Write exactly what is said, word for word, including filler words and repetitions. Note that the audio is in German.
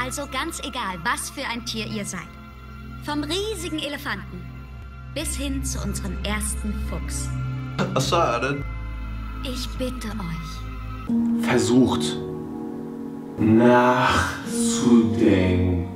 Also ganz egal, was für ein Tier ihr seid. Vom riesigen Elefanten bis hin zu unserem ersten Fuchs. Assad. Ich bitte euch. Versucht nachzudenken.